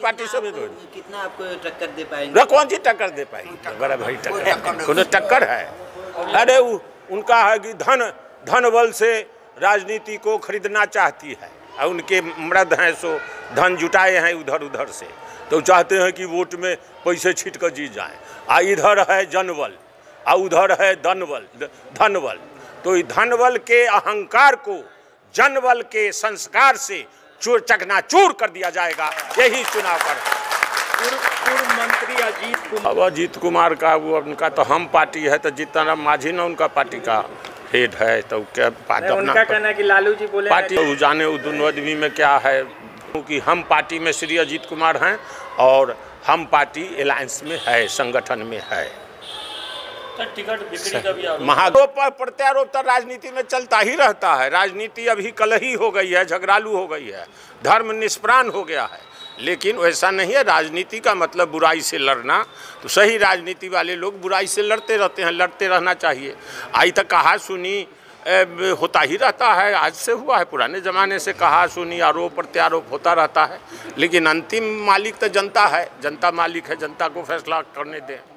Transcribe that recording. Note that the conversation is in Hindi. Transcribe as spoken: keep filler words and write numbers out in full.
पार्टी से विरोध। कितना आपको टक्कर दे पाएंगे? कौन सी टक्कर दे पाएगी? बड़ा भाई टक्कर कोनो टक्कर है? अरे उनका है कि धन धन बल से राजनीति को खरीदना चाहती है और उनके मर्द हैं सो धन जुटाए हैं उधर उधर से, तो चाहते हैं कि वोट में पैसे छीट कर जीत जाएं। आ इधर है जनबल और उधर है धनबल धनबल, तो धनबल के अहंकार को जनबल के संस्कार से चूर चकनाचूर कर दिया जाएगा, यही चुनाव कर। पूर्व मंत्री अजीत कुमार, अब अजीत कुमार का वो उनका तो हम पार्टी है, तो जितना माझी ना उनका पार्टी का हेड है, तो क्या पार्टी उनका कहना है कि लालू जी बोले पार्टी वो जाने वो दोनों आदमी में क्या है, क्योंकि हम पार्टी में श्री अजीत कुमार हैं और हम पार्टी अलायंस में है, संगठन में है। टिकट बिक्री का भी महाआरोप प्रत्यारोप तो राजनीति में चलता ही रहता है। राजनीति अभी कलही हो गई है, झगड़ालू हो गई है, धर्म निष्प्राण हो गया है, लेकिन वैसा नहीं है। राजनीति का मतलब बुराई से लड़ना, तो सही राजनीति वाले लोग बुराई से लड़ते रहते हैं, लड़ते रहना चाहिए। आज तक कहा सुनी होता ही रहता है, आज से हुआ है, पुराने ज़माने से कहा सुनी आरोप प्रत्यारोप होता रहता है, लेकिन अंतिम मालिक तो जनता है, जनता मालिक है, जनता को फैसला करने दें।